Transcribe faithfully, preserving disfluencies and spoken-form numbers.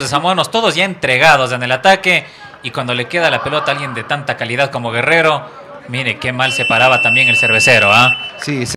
samoanos, todos ya entregados en el ataque. Y cuando le queda la pelota a alguien de tanta calidad como Guerrero, mire qué mal se paraba también el cervecero, ¿ah? Sí,